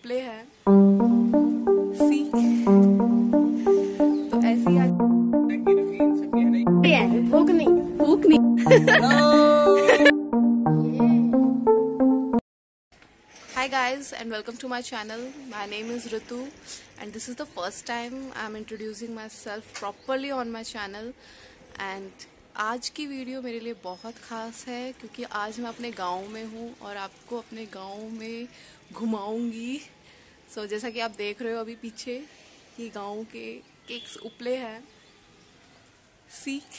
उपले हैं सीख। तो ऐसी आज भूख नहीं Hi guys and welcome to my channel. My name is Ritu and this is the first time I'm introducing myself properly on my channel. And आज की वीडियो मेरे लिए बहुत ख़ास है क्योंकि आज मैं अपने गांव में हूँ और आपको अपने गांव में घुमाऊंगी। जैसा कि आप देख रहे हो अभी पीछे कि गांव के एक उपले हैं सीख।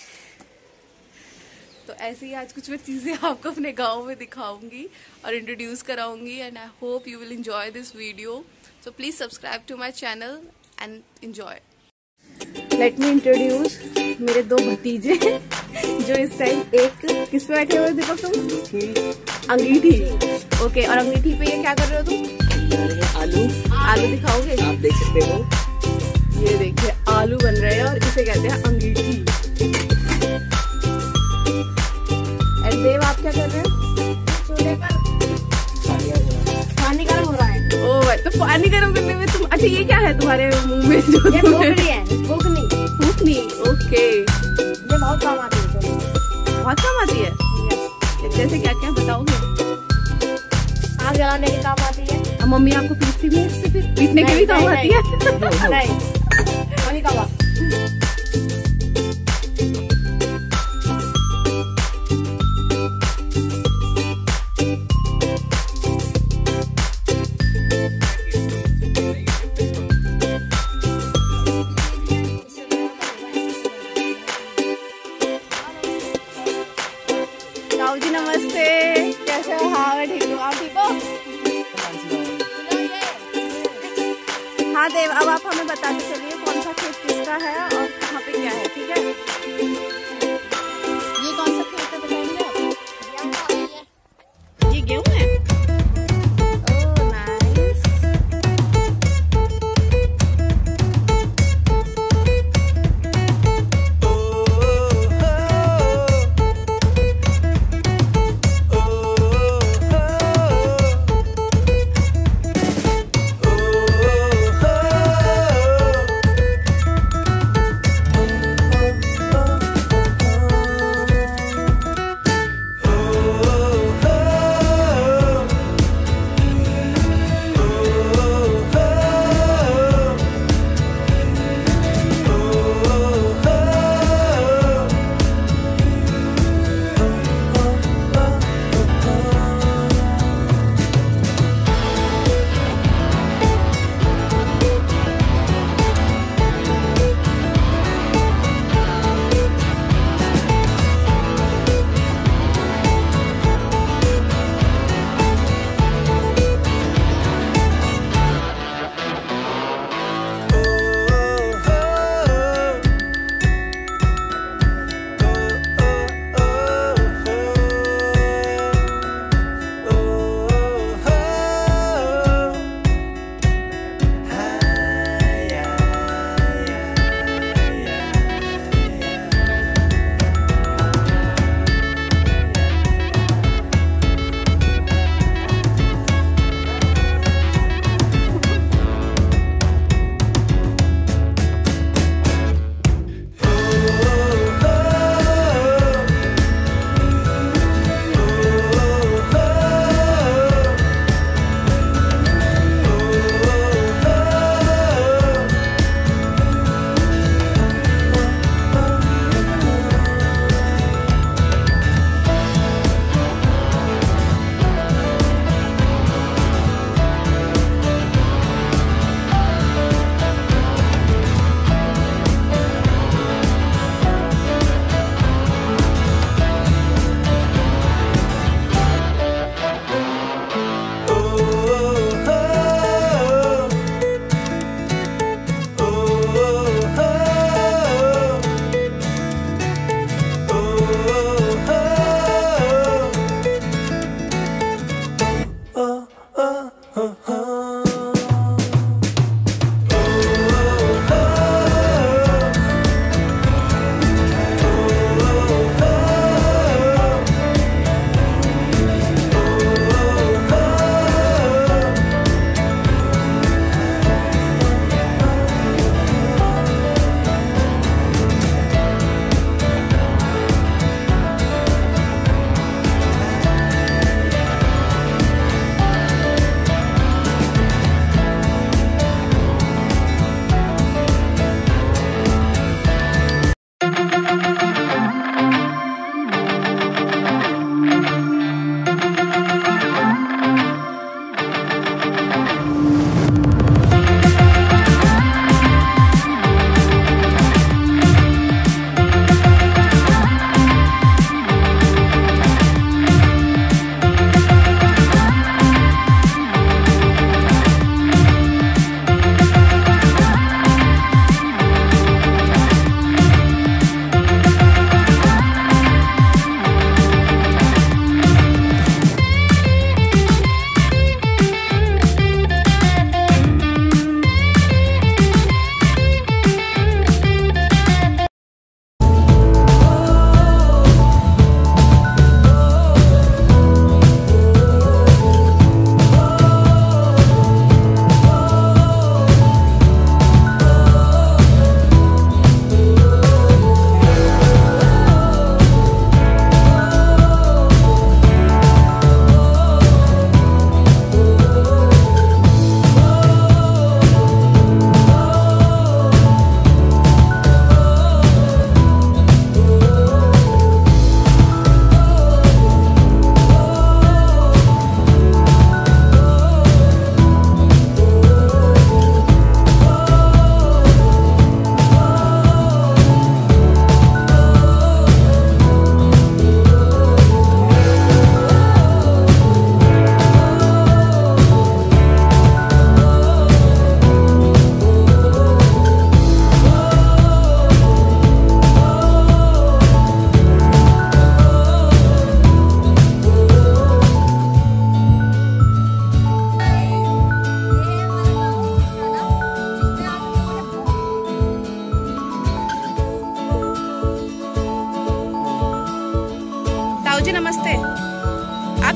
तो ऐसे ही आज कुछ मैं चीज़ें आपको अपने गांव में दिखाऊंगी और इंट्रोड्यूस कराऊंगी and I hope you will enjoy this video. So please subscribe to my channel and enjoy. Let me introduce मेरे दो भतीजे जो इस टाइम एक किस पे बैठे हुए दीपक तुम? अंगीठी। ओके, और अंगीठी पे ये क्या कर रहे हो तुम? आलू दिखाओगे? आप देख सकते हो, ये देखिए आलू बन रहे हैं और इसे कहते हैं अंगीठी। एंड देव आप क्या कर रहे हो? चूल्हे पर पानी गर्म हो रहा है। ओ भाई, तो पानी गर्म करने में तुम, अच्छा ये क्या है तुम्हारे मुंह में? जो फूकनी। ओके, ये बहुत काम आती है। बहुत काम आती है? जैसे क्या क्या बताओगे? आग जलाने के काम आती है। अब मम्मी आपको पीटती भी है इससे? फिर पीटने के भी काम आती है? नहीं, वही काम। जी नमस्ते, कैसे हो? हाँ मैं ठीक हूँ, आप ठीक हो? हाँ देव, अब आप हमें बताते चलिए कौन सा खेत किसका है और कहाँ पे क्या है, ठीक है? ये कौन सा खेत है बताएंगे आप? ये गेहूँ है? Oh nice.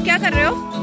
क्या कर रहे हो?